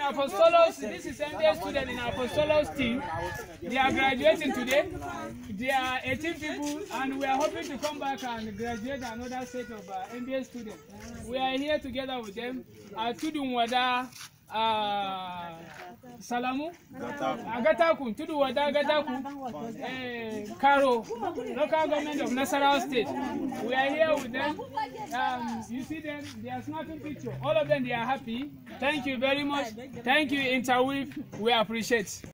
Apostolos, this is MBS student in Apostolos team. They are graduating today. They are 18 people, and we are hoping to come back and graduate another set of MBS students. We are here together with them. Tudun Wada Salamu, Agatakun, Tudu Wada Agatakun, Karo, local government of Nasarawa State. We are here with them. You see them, they are snapping picture. All of them, they are happy. Thank you very much. Thank you, Interweave. We appreciate.